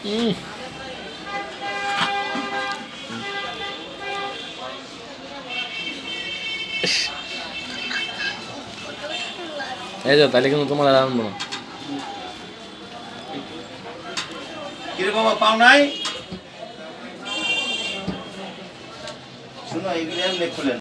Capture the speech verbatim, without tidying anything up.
এই যে তাহলে কিন্তু তোমার আনবো না। কিরকম পাও নাই? শুনো এগুলো এমনি খুলেন।